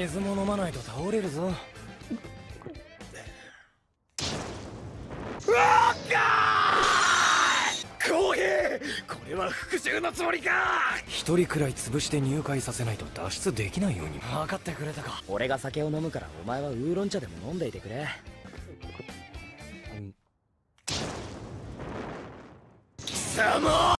水も飲まないと倒れるぞ。うわっかー公平、これは復讐のつもりか。一人くらい潰して入会させないと脱出できないように。分かってくれたか。俺が酒を飲むからお前はウーロン茶でも飲んでいてくれ。貴様